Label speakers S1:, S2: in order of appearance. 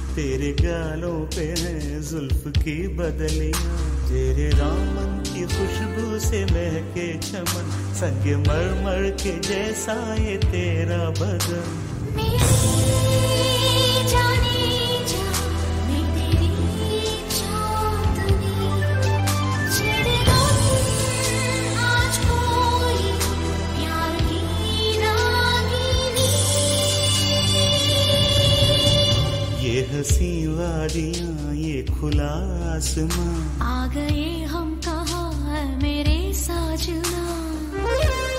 S1: तेरे गालों पे है जुल्फ की बदलियां, तेरे दामन की खुशबू से महके चमन, संग मरमर के जैसा ये तेरा बदन। ये हंसी वादियाँ ये खुला आसमां,
S2: आ गए हम कहाँ मेरे साजना।